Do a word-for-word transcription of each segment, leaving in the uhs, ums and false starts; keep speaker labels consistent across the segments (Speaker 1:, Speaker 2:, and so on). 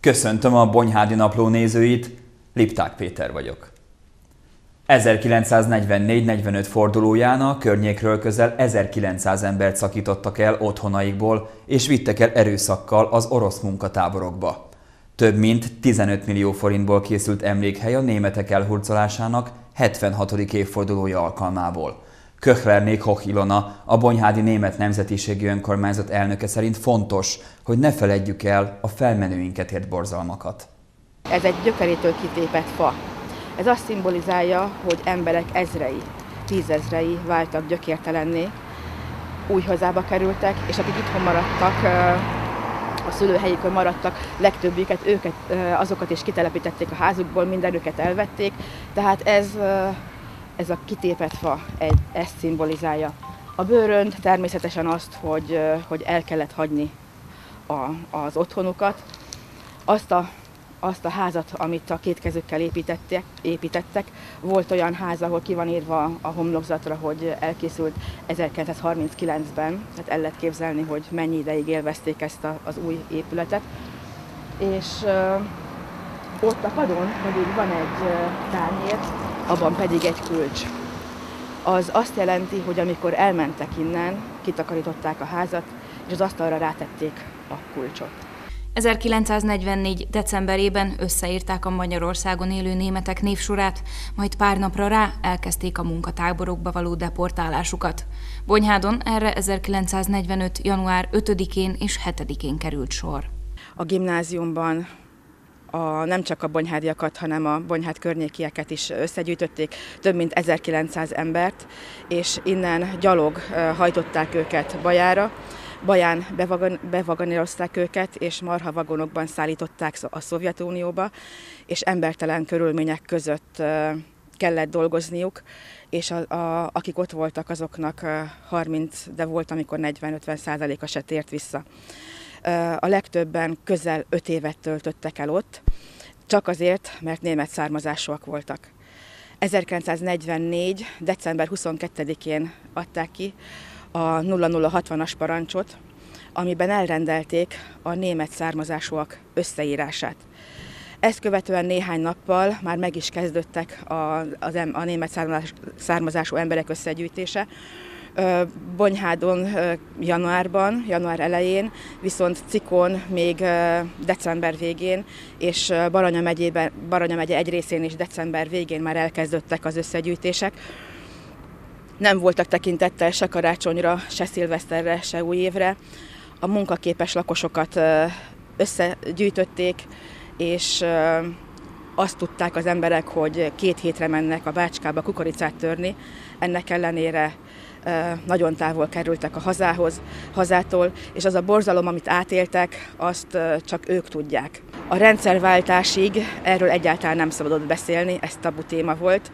Speaker 1: Köszöntöm a Bonyhádi Napló nézőit, Lipták Péter vagyok. ezerkilencszáznegyvennégy negyvenöt fordulóján a környékről közel ezerkilencszáz embert szakítottak el otthonaikból, és vittek el erőszakkal az orosz munkatáborokba. Több mint tizenöt millió forintból készült emlékhely a németek elhurcolásának hetvenhatodik évfordulója alkalmából. Köchlerné Koch Ilona, a Bonyhádi Német Nemzetiségi Önkormányzat elnöke szerint fontos, hogy ne feledjük el a felmenőinket ért borzalmakat.
Speaker 2: Ez egy gyökerétől kitépett fa. Ez azt szimbolizálja, hogy emberek ezrei, tízezrei váltak gyökértelenné, új hazába kerültek, és akik itthon maradtak, a szülőhelyükön maradtak, legtöbbüket, őket, azokat is kitelepítették a házukból, mindenüket elvették, tehát ez, ez a kitépett fa egy, ezt szimbolizálja. A bőrönd természetesen azt, hogy, hogy el kellett hagyni a, az otthonukat, azt a azt a házat, amit a kétkezőkkel építettek, építettek. Volt olyan ház, ahol ki van írva a homlokzatra, hogy elkészült ezerkilencszázharminckilencben, tehát el lehet képzelni, hogy mennyi ideig élvezték ezt a, az új épületet. És uh, ott a padon pedig van egy uh, tányér, abban pedig egy kulcs. Az azt jelenti, hogy amikor elmentek innen, kitakarították a házat, és az asztalra rátették a kulcsot.
Speaker 3: ezerkilencszáznegyvennégy decemberében összeírták a Magyarországon élő németek névsorát, majd pár napra rá elkezdték a munkatáborokba való deportálásukat. Bonyhádon erre ezerkilencszáznegyvenöt január ötödikén és hetedikén került sor.
Speaker 2: A gimnáziumban a, nem csak a bonyhádiakat, hanem a Bonyhád környékieket is összegyűjtötték, több mint ezerkilencszáz embert, és innen gyalog hajtották őket Bajára. Baján bevagon, bevagonírozták őket, és marha vagonokban szállították a Szovjetunióba, és embertelen körülmények között kellett dolgozniuk, és a, a, akik ott voltak, azoknak harminc, de volt, amikor negyven-ötven százaléka se tért vissza. A legtöbben közel öt évet töltöttek el ott, csak azért, mert német származásúak voltak. ezerkilencszáznegyvennégy december huszonkettedikén adták ki a nulla nulla hatvanas parancsot, amiben elrendelték a német származásúak összeírását. Ezt követően néhány nappal már meg is kezdődtek a, az, a német származású emberek összegyűjtése. Bonyhádon januárban, január elején, viszont Cikón még december végén, és Baranya megyében, Baranya megye egy részén is december végén már elkezdődtek az összegyűjtések. Nem voltak tekintettel se karácsonyra, se szilveszterre, se új évre. A munkaképes lakosokat összegyűjtötték, és azt tudták az emberek, hogy két hétre mennek a bácskába kukoricát törni. Ennek ellenére nagyon távol kerültek a hazához, hazától, és az a borzalom, amit átéltek, azt csak ők tudják. A rendszerváltásig erről egyáltalán nem szabadott beszélni, ez tabu téma volt,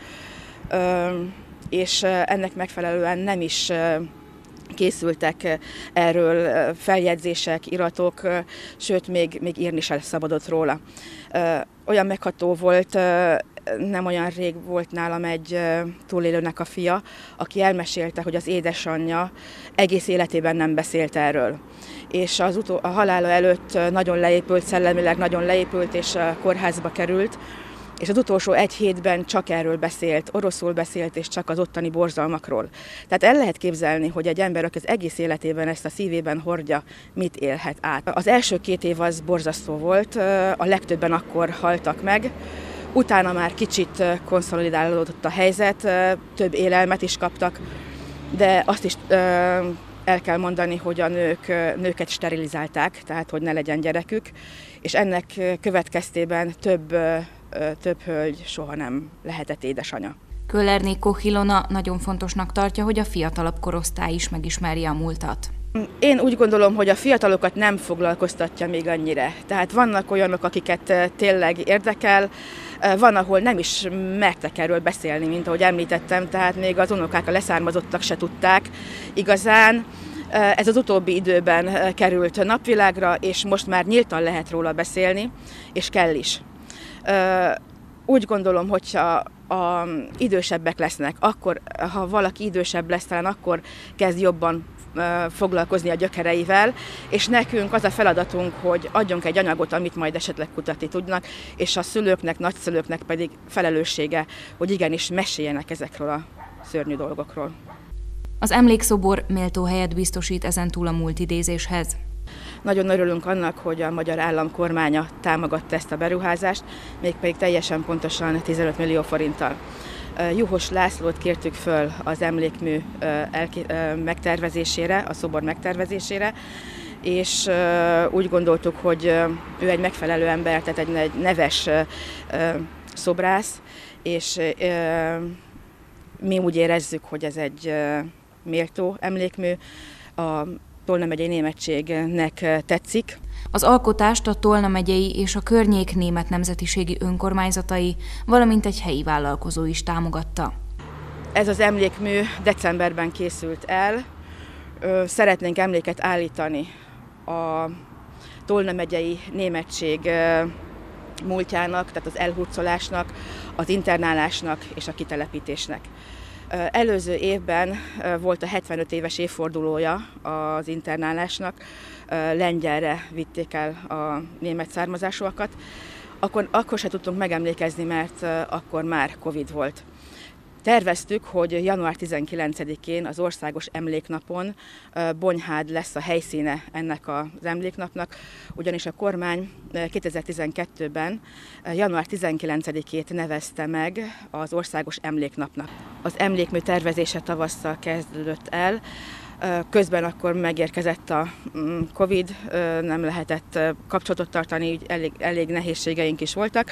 Speaker 2: és ennek megfelelően nem is készültek erről feljegyzések, iratok, sőt, még, még írni sem szabadott róla. Olyan megható volt, nem olyan rég volt nálam egy túlélőnek a fia, aki elmesélte, hogy az édesanyja egész életében nem beszélt erről. És az utó, a halála előtt nagyon leépült, szellemileg nagyon leépült, és kórházba került, és az utolsó egy hétben csak erről beszélt, oroszul beszélt, és csak az ottani borzalmakról. Tehát el lehet képzelni, hogy egy ember, aki az egész életében ezt a szívében hordja, mit élhet át. Az első két év az borzasztó volt, a legtöbben akkor haltak meg, utána már kicsit konszolidálódott a helyzet, több élelmet is kaptak, de azt is el kell mondani, hogy a nők, nőket sterilizálták, tehát hogy ne legyen gyerekük, és ennek következtében több több hölgy soha nem lehetett édesanya.
Speaker 3: Köchlerné Koch Ilona nagyon fontosnak tartja, hogy a fiatalabb korosztály is megismerje a múltat.
Speaker 2: Én úgy gondolom, hogy a fiatalokat nem foglalkoztatja még annyira. Tehát vannak olyanok, akiket tényleg érdekel, van, ahol nem is mertek erről beszélni, mint ahogy említettem, tehát még az unokák, a leszármazottak se tudták igazán. Ez az utóbbi időben került napvilágra, és most már nyíltan lehet róla beszélni, és kell is. Úgy gondolom, hogyha a idősebbek lesznek, akkor, ha valaki idősebb lesz, talán akkor kezd jobban foglalkozni a gyökereivel, és nekünk az a feladatunk, hogy adjunk egy anyagot, amit majd esetleg kutatni tudnak, és a szülőknek, nagyszülőknek pedig felelőssége, hogy igenis meséljenek ezekről a szörnyű dolgokról.
Speaker 3: Az emlékszobor méltó helyet biztosít ezentúl a multidézéshez.
Speaker 2: Nagyon örülünk annak, hogy a magyar állam kormánya támogatta ezt a beruházást, mégpedig teljesen pontosan tizenöt millió forinttal. Juhos Lászlót kértük föl az emlékmű megtervezésére, a szobor megtervezésére, és úgy gondoltuk, hogy ő egy megfelelő ember, tehát egy neves szobrász, és mi úgy érezzük, hogy ez egy méltó emlékmű, a Tolna megyei németségnek tetszik.
Speaker 3: Az alkotást a Tolna megyei és a környék német nemzetiségi önkormányzatai, valamint egy helyi vállalkozó is támogatta.
Speaker 2: Ez az emlékmű decemberben készült el. Szeretnénk emléket állítani a Tolna megyei németség múltjának, tehát az elhurcolásnak, az internálásnak és a kitelepítésnek. Előző évben volt a hetvenöt éves évfordulója az internálásnak, Lengyelre vitték el a német származásúakat. Akkor, akkor se tudtunk megemlékezni, mert akkor már Covid volt. Terveztük, hogy január tizenkilencedikén az Országos Emléknapon Bonyhád lesz a helyszíne ennek az emléknapnak, ugyanis a kormány kétezer-tizenkettőben január tizenkilencedikét nevezte meg az Országos Emléknapnak. Az emlékmű tervezése tavasszal kezdődött el, közben akkor megérkezett a Covid, nem lehetett kapcsolatot tartani, így elég, elég nehézségeink is voltak.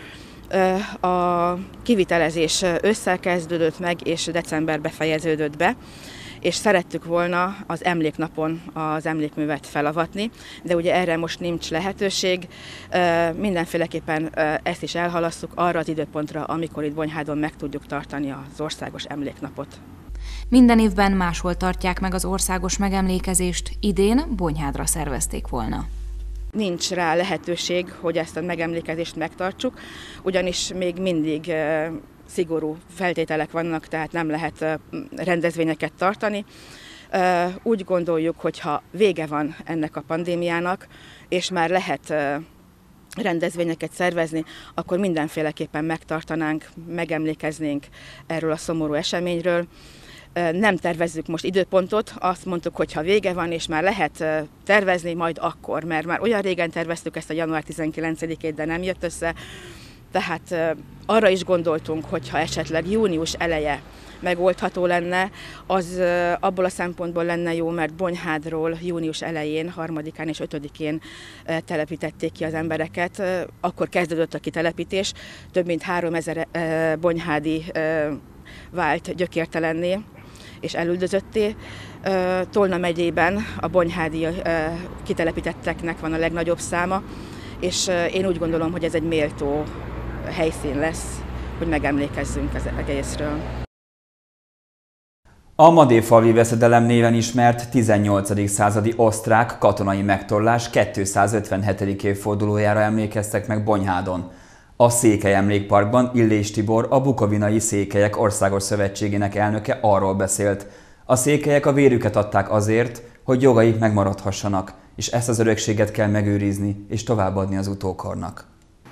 Speaker 2: A kivitelezés ősszel kezdődött meg, és decemberben fejeződött be, és szerettük volna az emléknapon az emlékművet felavatni, de ugye erre most nincs lehetőség. Mindenféleképpen ezt is elhalasszuk arra az időpontra, amikor itt Bonyhádon meg tudjuk tartani az Országos Emléknapot.
Speaker 3: Minden évben máshol tartják meg az országos megemlékezést, idén Bonyhádra szervezték volna.
Speaker 2: Nincs rá lehetőség, hogy ezt a megemlékezést megtartsuk, ugyanis még mindig szigorú feltételek vannak, tehát nem lehet rendezvényeket tartani. Úgy gondoljuk, hogy ha vége van ennek a pandémiának, és már lehet rendezvényeket szervezni, akkor mindenféleképpen megtartanánk, megemlékeznénk erről a szomorú eseményről. Nem tervezzük most időpontot, azt mondtuk, hogy ha vége van, és már lehet tervezni, majd akkor, mert már olyan régen terveztük ezt a január tizenkilencedikét, de nem jött össze. Tehát arra is gondoltunk, hogy ha esetleg június eleje megoldható lenne, az abból a szempontból lenne jó, mert Bonyhádról június elején, harmadikán és ötödikén telepítették ki az embereket. Akkor kezdődött a kitelepítés, több mint háromezer bonyhádi vált gyökértelenné és elüldözötté. Tolna megyében a bonyhádi kitelepítetteknek van a legnagyobb száma, és én úgy gondolom, hogy ez egy méltó helyszín lesz, hogy megemlékezzünk az egészről.
Speaker 1: A madéfalvi veszedelem néven ismert tizennyolcadik századi osztrák katonai megtorlás kétszázötvenhetedik évfordulójára emlékeztek meg Bonyhádon. A Székely Emlékparkban Illés Tibor, a Bukovinai Székelyek Országos Szövetségének elnöke arról beszélt. A székelyek a vérüket adták azért, hogy jogaik megmaradhassanak, és ezt az örökséget kell megőrizni és továbbadni az utókornak.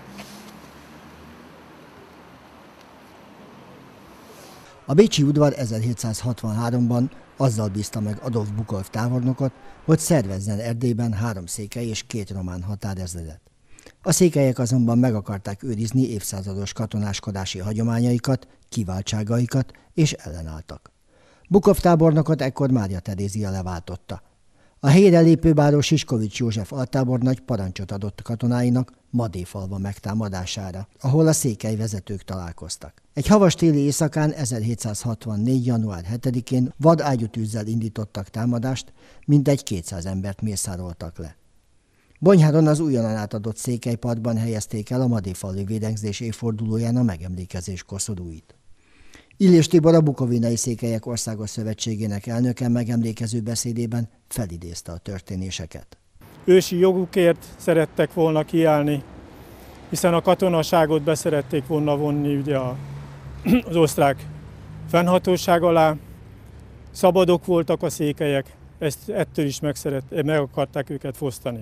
Speaker 4: A bécsi udvar ezerhétszázhatvanháromban azzal bízta meg Adolf Bukov tábornokot, hogy szervezzen Erdélyben három székely és két román határezredet. A székelyek azonban meg akarták őrizni évszázados katonáskodási hagyományaikat, kiváltságaikat és ellenálltak. Bukov tábornokot ekkor Mária Terézia leváltotta. A helyére lépő báró Siskovics József altábornagy parancsot adott a katonáinak Madéfalva megtámadására, ahol a székely vezetők találkoztak. Egy havas téli éjszakán ezerhétszázhatvannégy. január hetedikén vadágyútűzzel indítottak támadást, mintegy kétszáz embert mészároltak le. Bonyhádon az újonnan átadott székelyparkban helyezték el a madéfalvi védekezés évfordulóján a megemlékezés koszorúit. Illés Tibor, a Bukovinai Székelyek Országos Szövetségének elnöke megemlékező beszédében felidézte a történéseket.
Speaker 5: Ősi jogukért szerettek volna kiállni, hiszen a katonaságot beszerették volna vonni ugye a, az osztrák fennhatóság alá. Szabadok voltak a székelyek, ezt ettől is meg, szeret, meg akarták őket fosztani.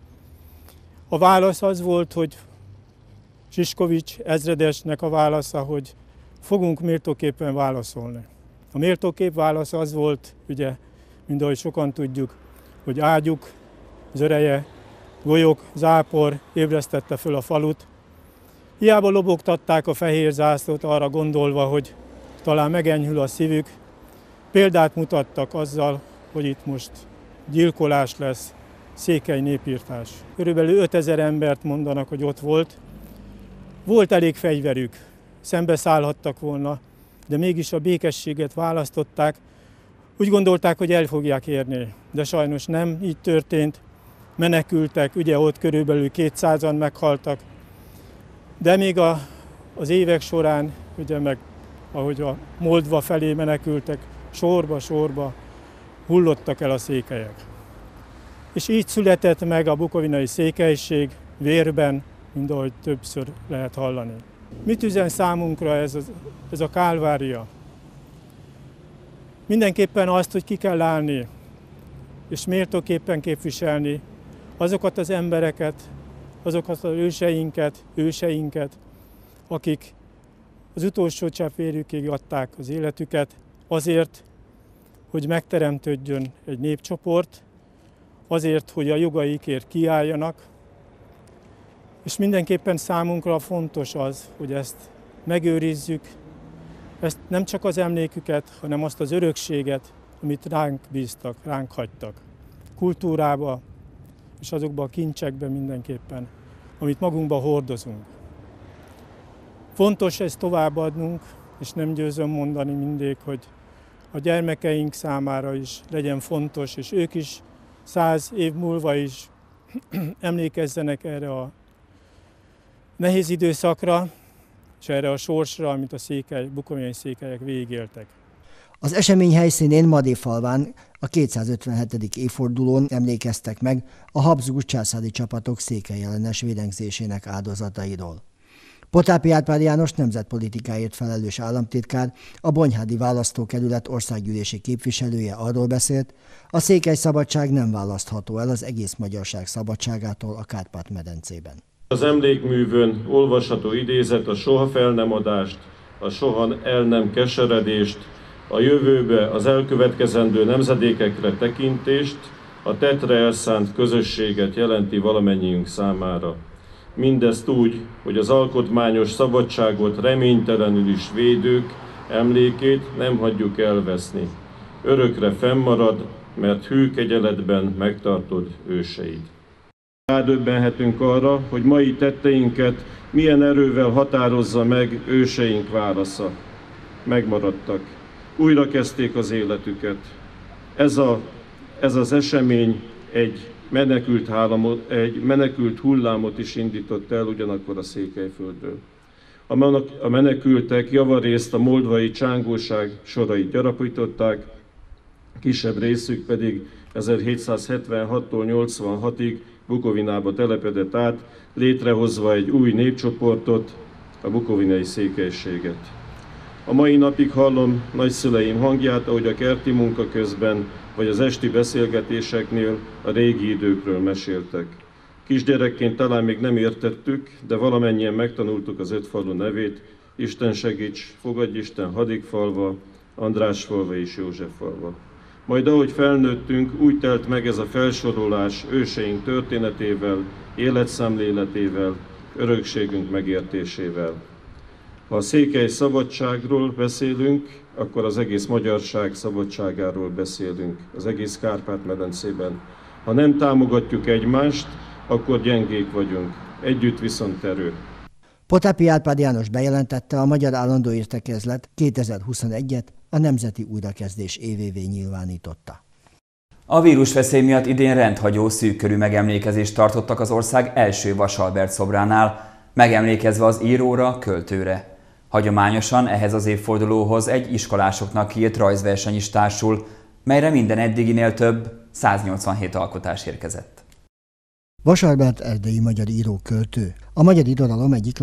Speaker 5: A válasz az volt, hogy Szyszkowicz ezredesnek a válasza, hogy fogunk méltóképpen válaszolni. A méltókép válasz az volt, ugye, mint ahogy sokan tudjuk, hogy ágyuk, zöreje, golyok, zápor ébresztette föl a falut. Hiába lobogtatták a fehér zászlót arra gondolva, hogy talán megenyhül a szívük. Példát mutattak azzal, hogy itt most gyilkolás lesz, székely népirtás. Körülbelül ötezer embert mondanak, hogy ott volt. Volt elég fegyverük, szembeszállhattak volna, de mégis a békességet választották. Úgy gondolták, hogy el fogják érni, de sajnos nem így történt. Menekültek, ugye ott körülbelül kétszázan meghaltak, de még a, az évek során, ugye meg ahogy a Moldva felé menekültek, sorba-sorba hullottak el a székelyek. És így született meg a bukovinai székelység vérben, mint ahogy többször lehet hallani. Mit üzen számunkra ez a, ez a kálvária? Mindenképpen azt, hogy ki kell állni, és méltóképpen képviselni azokat az embereket, azokat az őseinket, őseinket, akik az utolsó csepp vérükig adták az életüket azért, hogy megteremtődjön egy népcsoport, azért, hogy a jogaikért kiálljanak, és mindenképpen számunkra fontos az, hogy ezt megőrizzük, ezt nem csak az emléküket, hanem azt az örökséget, amit ránk bíztak, ránk hagytak. Kultúrába és azokba a kincsekbe mindenképpen, amit magunkba hordozunk. Fontos ezt továbbadnunk, és nem győzöm mondani mindig, hogy a gyermekeink számára is legyen fontos, és ők is száz év múlva is emlékezzenek erre a nehéz időszakra, és erre a sorsra, amit a székely, bukovinai székelyek végigéltek.
Speaker 4: Az esemény helyszínén Madéfalván a kétszázötvenhetedik évfordulón emlékeztek meg a Habsburg császári csapatok székelyellenes vérengzésének áldozatairól. Pothápi Árpád János nemzetpolitikáért felelős államtitkár, a Bonyhádi Választókerület országgyűlési képviselője arról beszélt, a székely szabadság nem választható el az egész magyarság szabadságától a Kárpát-medencében.
Speaker 6: Az emlékművön olvasható idézet a soha fel nem adást, a soha el nem keseredést, a jövőbe az elkövetkezendő nemzedékekre tekintést, a tettre elszánt közösséget jelenti valamennyiünk számára. Mindezt úgy, hogy az alkotmányos szabadságot reménytelenül is védők emlékét nem hagyjuk elveszni. Örökre fennmarad, mert hű kegyeletben megtartod őseid. Rádöbbenhetünk arra, hogy mai tetteinket milyen erővel határozza meg őseink válasza. Megmaradtak. Újra kezdték az életüket. Ez, a, ez az esemény egy menekült, hálamot, egy menekült hullámot is indított el ugyanakkor a Székelyföldről. A menekültek javarészt a moldvai csángóság sorait gyarapították, kisebb részük pedig ezerhétszázhetvenhattól nyolcvanhatig Bukovinába telepedett át, létrehozva egy új népcsoportot, a bukovinai székelységet. A mai napig hallom nagyszüleim hangját, ahogy a kerti munka közben, vagy az esti beszélgetéseknél a régi időkről meséltek. Kisgyerekként talán még nem értettük, de valamennyien megtanultuk az öt falu nevét, Isten segíts, Fogadj Isten, Hadikfalva, Andrásfalva és Józseffalva. Majd ahogy felnőttünk, úgy telt meg ez a felsorolás őseink történetével, életszemléletével, örökségünk megértésével. Ha a székely szabadságról beszélünk, akkor az egész magyarság szabadságáról beszélünk, az egész Kárpát-medencében. Ha nem támogatjuk egymást, akkor gyengék vagyunk, együtt viszont erő.
Speaker 4: Pothápi Árpád János bejelentette, a Magyar Állandó Értekezlet kétezer-huszonegyet a Nemzeti Újrakezdés évévé nyilvánította.
Speaker 1: A vírusveszély miatt idén rendhagyó szűkkörű megemlékezést tartottak az ország első Vasalbert szobránál, megemlékezve az íróra, költőre. Hagyományosan ehhez az évfordulóhoz egy iskolásoknak kiírt rajzverseny is társul, melyre minden eddiginél több, száznyolcvanhét alkotás érkezett.
Speaker 4: Vasalbert erdélyi magyar író-költő, a magyar irodalom egyik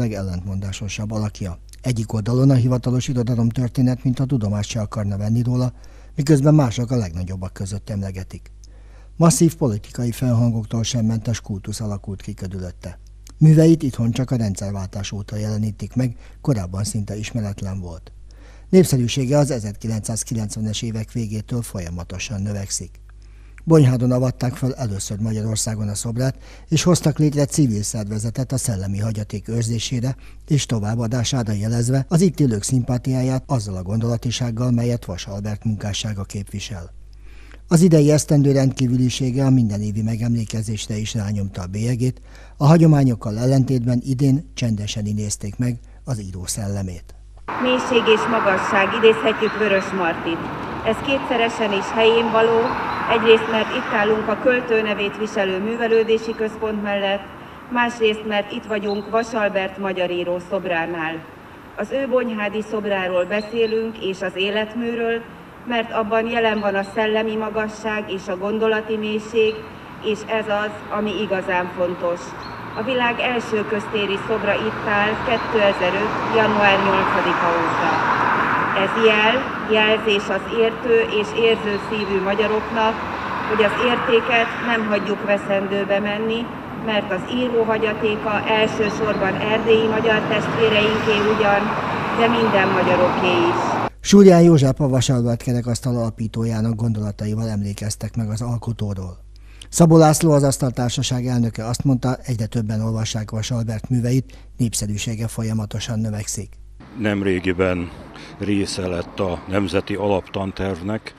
Speaker 4: legellentmondásosabb alakja. Egyik oldalon a hivatalos irodalomtörténet, mint a tudomást se akarna venni róla, miközben mások a legnagyobbak között emlegetik. Masszív politikai felhangoktól sem mentes kultusz alakult ki körülötte. Műveit itthon csak a rendszerváltás óta jelenítik meg, korábban szinte ismeretlen volt. Népszerűsége az ezerkilencszázkilencvenes évek végétől folyamatosan növekszik. Bonyhádon avatták fel először Magyarországon a szobrát, és hoztak létre civil szervezetet a szellemi hagyaték őrzésére és továbbadására jelezve az itt élők szimpátiáját azzal a gondolatisággal, melyet Vas Albert munkássága képvisel. Az idei esztendő rendkívülisége a mindenévi megemlékezésre is rányomta a bélyegét, a hagyományokkal ellentétben idén csendesen idézték meg az író szellemét.
Speaker 7: Mélység és magasság, idézhetjük Vörös Martit. Ez kétszeresen is helyén való, egyrészt mert itt állunk a költő nevét viselő művelődési központ mellett, másrészt mert itt vagyunk Vas Albert magyar író szobránál. Az ő bonyhádi szobráról beszélünk és az életműről, mert abban jelen van a szellemi magasság és a gondolati mélység, és ez az, ami igazán fontos. A világ első köztéri szobra itt áll kétezer-öt. január nyolcadika óta. Ez jel, jelzés az értő és érző szívű magyaroknak, hogy az értéket nem hagyjuk veszendőbe menni, mert az író hagyatéka elsősorban erdélyi magyar testvéreinké ugyan, de minden magyaroké is.
Speaker 4: Súlyán József a Vas Albert kerekasztal alapítójának gondolataival emlékeztek meg az alkotóról. Szabó László, az Asztaltársaság elnöke azt mondta, egyre többen olvassák Vas Albert műveit, népszerűsége folyamatosan növekszik.
Speaker 8: Nemrégiben része lett a Nemzeti Alaptantervnek.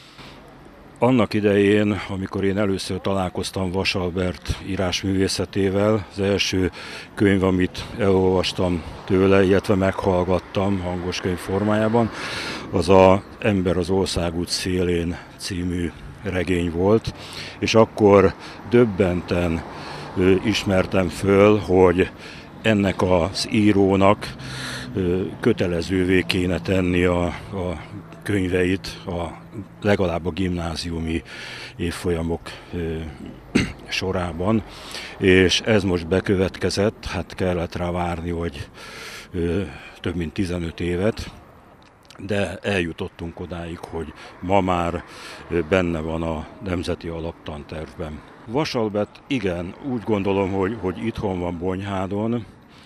Speaker 8: Annak idején, amikor én először találkoztam Vas Albert írásművészetével, az első könyv, amit elolvastam tőle, illetve meghallgattam hangos könyv formájában, az a Ember az országút szélén című regény volt, és akkor döbbenten ismertem föl, hogy ennek az írónak kötelezővé kéne tenni a, a könyveit a legalább a gimnáziumi évfolyamok sorában, és ez most bekövetkezett, hát kellett rá várni, hogy több mint tizenöt évet, de eljutottunk odáig, hogy ma már benne van a Nemzeti Alaptantervben. Vas Albert, igen, úgy gondolom, hogy, hogy itthon van Bonyhádon,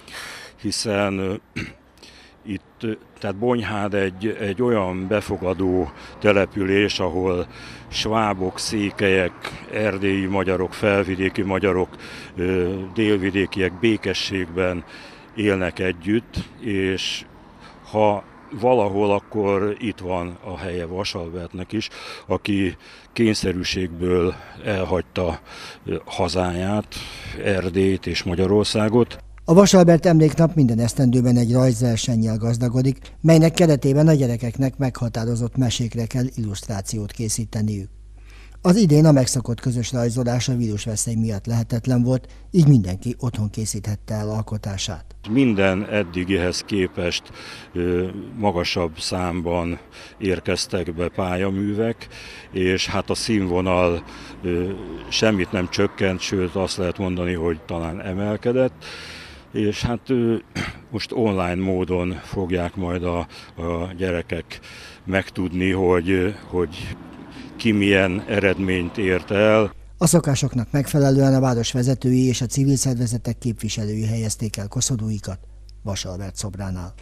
Speaker 8: hiszen itt, tehát Bonyhád egy, egy olyan befogadó település, ahol svábok, székelyek, erdélyi magyarok, felvidéki magyarok, délvidékiek békességben élnek együtt, és ha valahol, akkor itt van a helye Vas Albertnek is, aki kényszerűségből elhagyta hazáját, Erdélyt és Magyarországot.
Speaker 4: A Vas Albert emléknap minden esztendőben egy rajzversennyel gazdagodik, melynek keretében a gyerekeknek meghatározott mesékre kell illusztrációt készíteniük. Az idén a megszokott közös rajzolás a vírusveszély miatt lehetetlen volt, így mindenki otthon készíthette el alkotását.
Speaker 8: Minden eddigihez képest magasabb számban érkeztek be pályaművek, és hát a színvonal semmit nem csökkent, sőt azt lehet mondani, hogy talán emelkedett. És hát most online módon fogják majd a, a gyerekek megtudni, hogy, hogy ki milyen eredményt ért el.
Speaker 4: A szokásoknak megfelelően a város vezetői és a civil szervezetek képviselői helyezték el koszorúikat Vas Albert szobránál.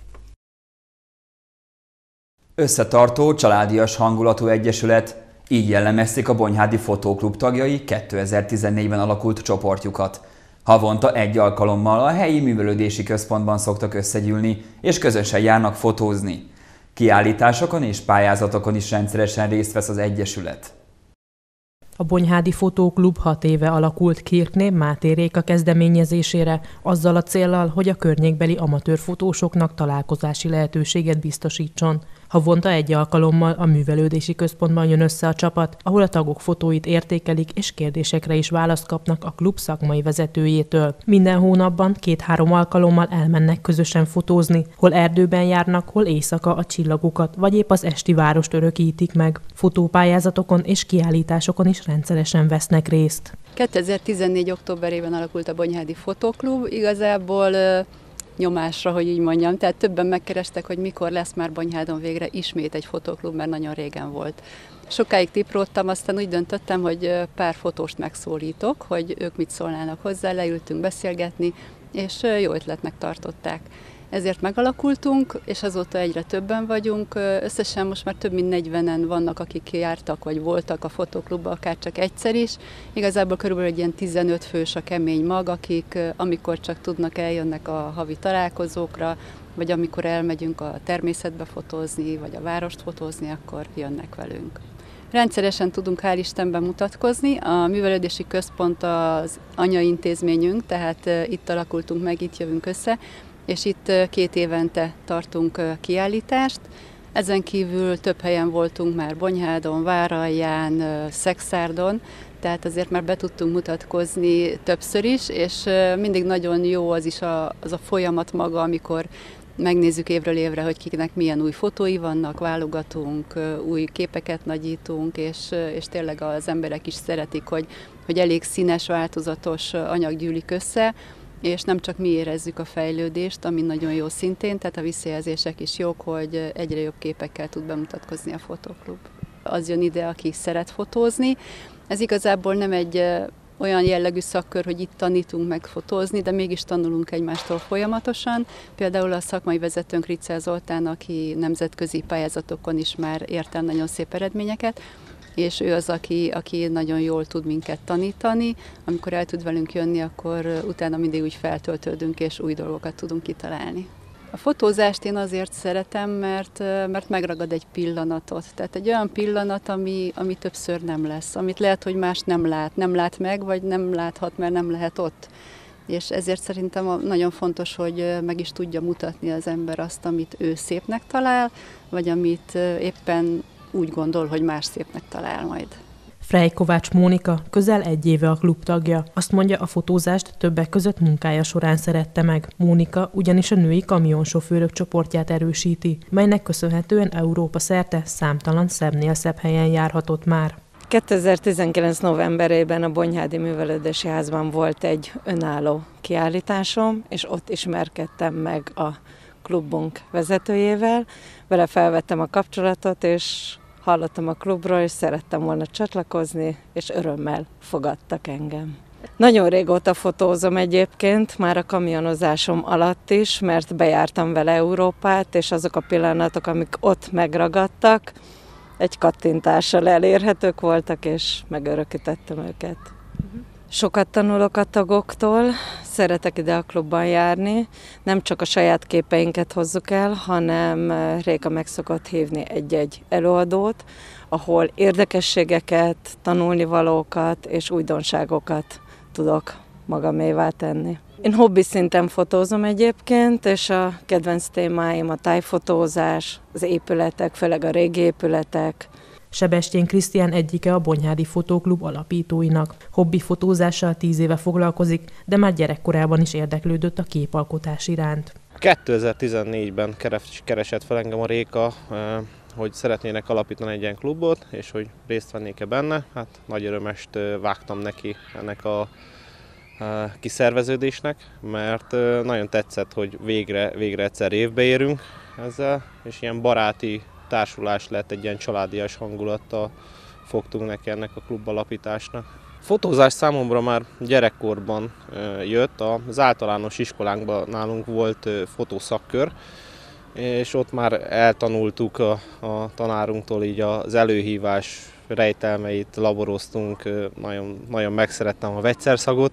Speaker 1: Összetartó, családias hangulatú egyesület, így jellemezték a Bonyhádi Fotóklub tagjai kétezer-tizennégyben alakult csoportjukat. Havonta egy alkalommal a helyi művelődési központban szoktak összegyűlni, és közösen járnak fotózni. Kiállításokon és pályázatokon is rendszeresen részt vesz az egyesület.
Speaker 9: A Bonyhádi Fotóklub hat éve alakult Kirkné Máté Réka kezdeményezésére, azzal a céllal, hogy a környékbeli amatőr fotósoknak találkozási lehetőséget biztosítson. Havonta egy alkalommal a művelődési központban jön össze a csapat, ahol a tagok fotóit értékelik és kérdésekre is választ kapnak a klub szakmai vezetőjétől. Minden hónapban két-három alkalommal elmennek közösen fotózni, hol erdőben járnak, hol éjszaka a csillagokat, vagy épp az esti várost örökítik meg. Fotópályázatokon és kiállításokon is rendszeresen vesznek részt.
Speaker 10: kétezer-tizennégy októberében alakult a Bonyhádi Fotóklub. Igazából nyomásra, hogy így mondjam. Tehát többen megkerestek, hogy mikor lesz már Bonyhádon végre ismét egy fotóklub, mert nagyon régen volt. Sokáig tipródtam, aztán úgy döntöttem, hogy pár fotóst megszólítok, hogy ők mit szólnának hozzá, leültünk beszélgetni, és jó ötletnek tartották. Ezért megalakultunk, és azóta egyre többen vagyunk. Összesen most már több mint negyvenen vannak, akik jártak vagy voltak a fotóklubban, akár csak egyszer is. Igazából körülbelül egy ilyen tizenöt fős a kemény mag, akik amikor csak tudnak, eljönnek a havi találkozókra, vagy amikor elmegyünk a természetbe fotózni, vagy a várost fotózni, akkor jönnek velünk. Rendszeresen tudunk hál' Istenben mutatkozni. A művelődési központ az anyaintézményünk, tehát itt alakultunk meg, itt jövünk össze, és itt két évente tartunk kiállítást. Ezen kívül több helyen voltunk már Bonyhádon, Váralján, Szexárdon, tehát azért már be tudtunk mutatkozni többször is, és mindig nagyon jó az is a, az a folyamat maga, amikor megnézzük évről évre, hogy kiknek milyen új fotói vannak, válogatunk, új képeket nagyítunk, és, és tényleg az emberek is szeretik, hogy, hogy elég színes, változatos anyag gyűlik össze, és nem csak mi érezzük a fejlődést, ami nagyon jó szintén, tehát a visszajelzések is jók, hogy egyre jobb képekkel tud bemutatkozni a fotóklub. Az jön ide, aki szeret fotózni. Ez igazából nem egy olyan jellegű szakkör, hogy itt tanítunk meg fotózni, de mégis tanulunk egymástól folyamatosan. Például a szakmai vezetőnk Ricel Zoltán, aki nemzetközi pályázatokon is már ért el nagyon szép eredményeket, és ő az, aki, aki nagyon jól tud minket tanítani. Amikor el tud velünk jönni, akkor utána mindig úgy feltöltődünk, és új dolgokat tudunk kitalálni. A fotózást én azért szeretem, mert, mert megragad egy pillanatot. Tehát egy olyan pillanat, ami, ami többször nem lesz, amit lehet, hogy más nem lát, nem lát meg, vagy nem láthat, mert nem lehet ott. És ezért szerintem nagyon fontos, hogy meg is tudja mutatni az ember azt, amit ő szépnek talál, vagy amit éppen úgy gondol, hogy más szépnek talál majd.
Speaker 9: Frey Kovács Mónika közel egy éve a klub tagja. Azt mondja, a fotózást többek között munkája során szerette meg. Mónika ugyanis a női kamionsofőrök csoportját erősíti, melynek köszönhetően Európa szerte számtalan szebbnél szebb helyen járhatott már.
Speaker 11: kétezer-tizenkilenc novemberében a Bonyhádi Művelődési Házban volt egy önálló kiállításom, és ott ismerkedtem meg a klubunk vezetőjével. Vele felvettem a kapcsolatot, és hallottam a klubról, és szerettem volna csatlakozni, és örömmel fogadtak engem. Nagyon régóta fotózom egyébként, már a kamionozásom alatt is, mert bejártam vele Európát, és azok a pillanatok, amik ott megragadtak, egy kattintással elérhetők voltak, és megörökítettem őket. Sokat tanulok a tagoktól, szeretek ide a klubban járni, nem csak a saját képeinket hozzuk el, hanem Réka meg szokott hívni egy-egy előadót, ahol érdekességeket, tanulnivalókat és újdonságokat tudok magamévá tenni. Én hobbi szinten fotózom egyébként, és a kedvenc témáim a tájfotózás, az épületek, főleg a régi épületek.
Speaker 9: Sebestyén Krisztián egyike a Bonyhádi Fotóklub alapítóinak. Hobbi fotózással tíz éve foglalkozik, de már gyerekkorában is érdeklődött a képalkotás iránt.
Speaker 12: kétezer-tizennégyben keresett fel engem a Réka, hogy szeretnének alapítani egy ilyen klubot, és hogy részt vennék-e benne. Hát nagy örömest vágtam neki ennek a kiszerveződésnek, mert nagyon tetszett, hogy végre, végre egyszer évbe érünk ezzel, és ilyen baráti társulás lett, egy ilyen családias hangulattal fogtunk neki ennek a klub alapításnak. Fotózás számomra már gyerekkorban jött, az általános iskolánkban nálunk volt fotószakkör, és ott már eltanultuk a, a tanárunktól így az előhívás rejtelmeit, laboroztunk, nagyon, nagyon megszerettem a vegyszerszagot,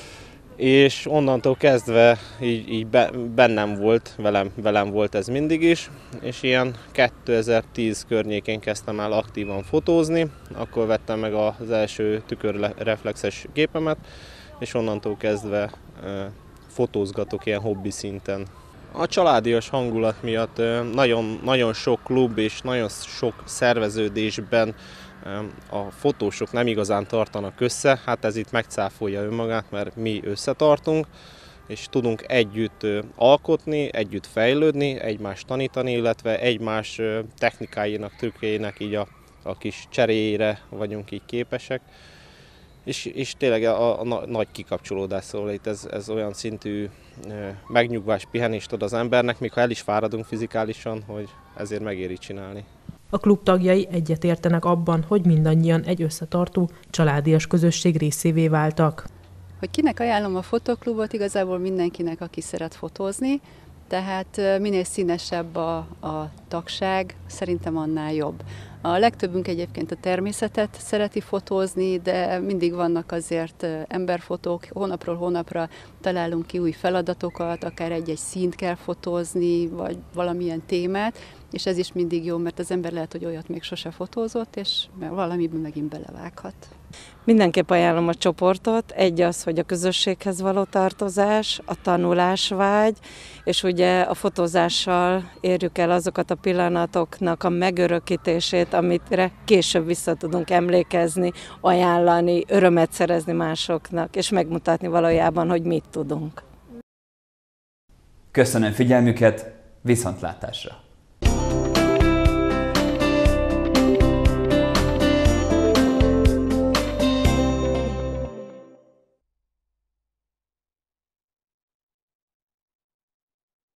Speaker 12: és onnantól kezdve így, így bennem volt, velem, velem volt ez mindig is, és ilyen kétezer-tíz környékén kezdtem el aktívan fotózni, akkor vettem meg az első tükörreflexes gépemet, és onnantól kezdve fotózgatok ilyen hobbi szinten. A családias hangulat miatt nagyon, nagyon sok klub és nagyon sok szerveződésben a fotósok nem igazán tartanak össze, hát ez itt megcáfolja önmagát, mert mi összetartunk, és tudunk együtt alkotni, együtt fejlődni, egymást tanítani, illetve egymás technikáinak, trükkjeinek így a, a kis cseréjére vagyunk így képesek. és, és tényleg a, a nagy kikapcsolódás, szóval itt ez, ez olyan szintű megnyugvás, pihenést ad az embernek, még ha el is fáradunk fizikálisan, hogy ezért megéri csinálni.
Speaker 9: A klub tagjai egyetértenek abban, hogy mindannyian egy összetartó, családias közösség részévé váltak.
Speaker 10: Hogy kinek ajánlom a fotoklubot, igazából mindenkinek, aki szeret fotózni, tehát minél színesebb a, a tagság, szerintem annál jobb. A legtöbbünk egyébként a természetet szereti fotózni, de mindig vannak azért emberfotók, hónapról hónapra találunk ki új feladatokat, akár egy-egy színt kell fotózni, vagy valamilyen témát, és ez is mindig jó, mert az ember lehet, hogy olyat még sose fotózott, és valamiben megint belevághat.
Speaker 11: Mindenképp ajánlom a csoportot, egy az, hogy a közösséghez való tartozás, a tanulásvágy, és ugye a fotózással érjük el azokat a pillanatoknak a megörökítését, amire később vissza tudunk emlékezni, ajánlani, örömet szerezni másoknak, és megmutatni valójában, hogy mit tudunk.
Speaker 1: Köszönöm figyelmüket, viszontlátásra!